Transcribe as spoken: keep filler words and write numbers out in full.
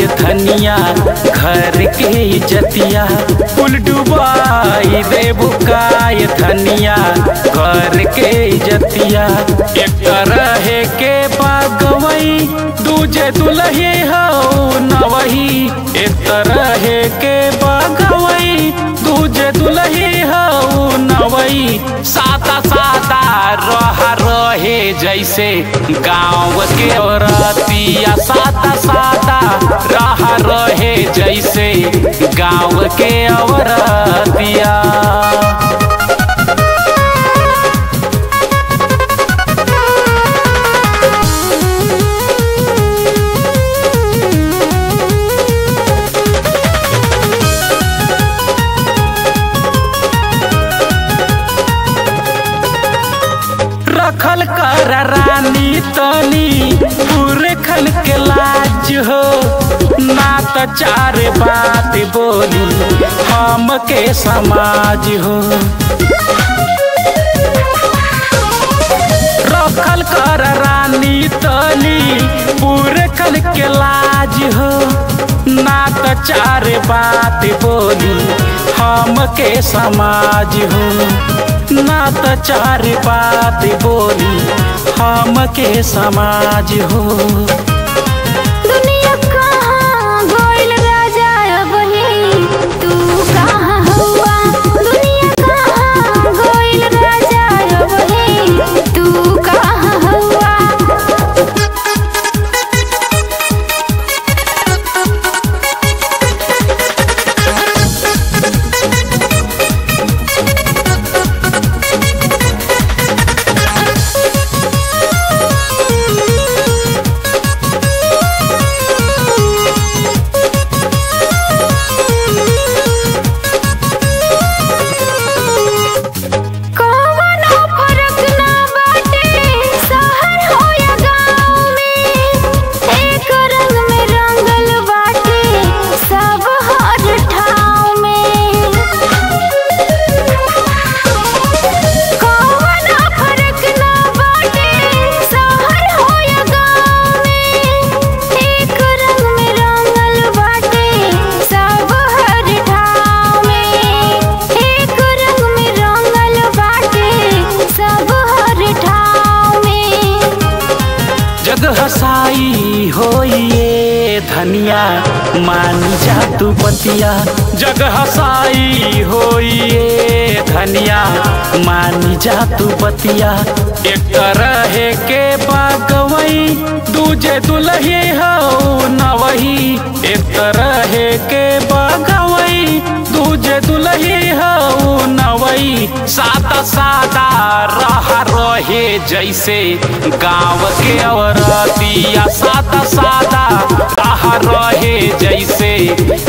धनिया घर के इज्जतिया कुल डुबाई देबू काय धनिया घर के इज्जतिया। एक रहे के बागवई दूजे दुल्हे हो नवही, एक रहे के बागवई दूजे दुल्हे हो नवई। सादा सादा रह रहे जैसे गाँव के औरतिया, सादा सादा रह रहे जैसे गाँव के औरतिया। रखल कर रानी तनी पूरे खल के लाज हो, ना तो चार बात बोली हम के समाज हो। रखल कर रानी तनी पूरे खल के लाज हो, ना तो चार बात बोली हम के समाज हो, ना तो चार बात बोली हम के समाज हो। दुनिया कहाँ गोइल राजा बही तू कहाँ हुआ, दुनिया कहाँ गोइल राजा बही तू कहाँ हुआ। जग हसाई होइए धनिया मानी जा तू पतिया, जग हसाई होइए धनिया मानी जा तू पतिया। एक रहे के बागवई दूजे दुल्हे हो नवही, एक रहे के बागवई दूजे दुल्हे हो नवई। सादा सादा रह रहे जैसे गाँव के औरतिया, सादा सादा रह रहे जैसे